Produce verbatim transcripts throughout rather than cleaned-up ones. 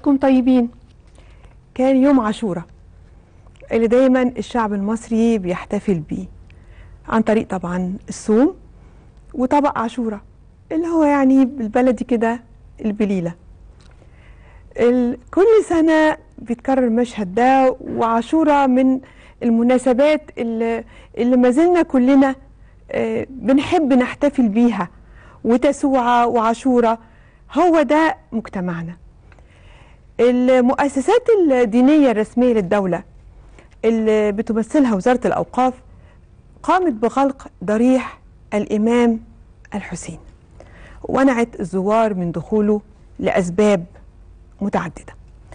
حضراتكم طيبين. كان يوم عاشوراء اللي دايما الشعب المصري بيحتفل بيه عن طريق طبعا الصوم وطبق عاشوراء اللي هو يعني بالبلدي كده البليلة. كل سنة بيتكرر المشهد ده، وعاشوراء من المناسبات اللي, اللي ما زلنا كلنا بنحب نحتفل بيها، وتسوعة وعاشوراء هو ده مجتمعنا. المؤسسات الدينية الرسمية للدولة اللي بتمثلها وزارة الأوقاف قامت بغلق ضريح الإمام الحسين، ومنعت الزوار من دخوله لأسباب متعددة.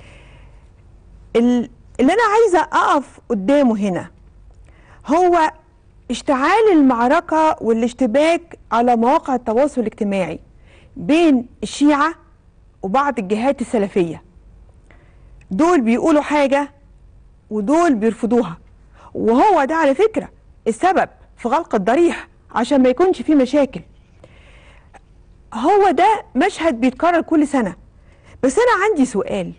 اللي أنا عايزة أقف قدامه هنا هو اشتعال المعركة والاشتباك على مواقع التواصل الاجتماعي بين الشيعة وبعض الجهات السلفية. دول بيقولوا حاجة ودول بيرفضوها، وهو ده على فكرة السبب في غلق الضريح عشان ما يكونش فيه مشاكل. هو ده مشهد بيتكرر كل سنة. بس أنا عندي سؤال،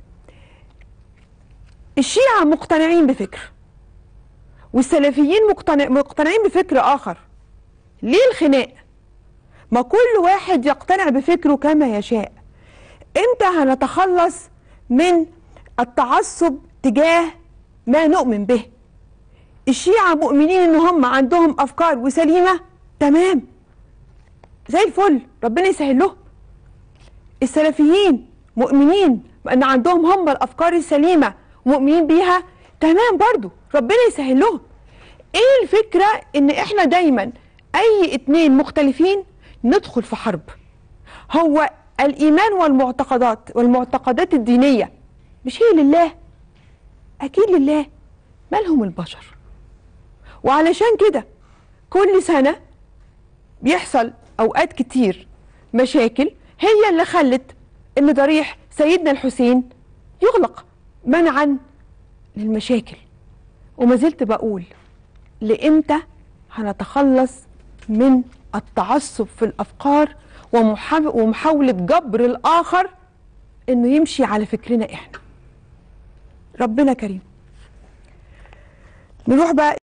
الشيعة مقتنعين بفكر والسلفيين مقتنع مقتنعين بفكر آخر، ليه الخناق؟ ما كل واحد يقتنع بفكره كما يشاء. امتى هنتخلص من التعصب تجاه ما نؤمن به؟ الشيعة مؤمنين ان هم عندهم افكار وسليمة، تمام زي الفل، ربنا يسهل لهم. السلفيين مؤمنين ان عندهم هم الافكار السليمة ومؤمنين بيها، تمام برضو، ربنا يسهل لهم. ايه الفكرة ان احنا دايما اي اتنين مختلفين ندخل في حرب؟ هو الايمان والمعتقدات والمعتقدات الدينية مش هي لله؟ اكيد لله، مالهم البشر؟ وعلشان كده كل سنة بيحصل اوقات كتير مشاكل هي اللي خلت ان ضريح سيدنا الحسين يغلق منعا للمشاكل. وما زلت بقول، لإمتى هنتخلص من التعصب في الافكار ومحاولة جبر الاخر انه يمشي على فكرنا احنا؟ ربنا كريم. نروح بقى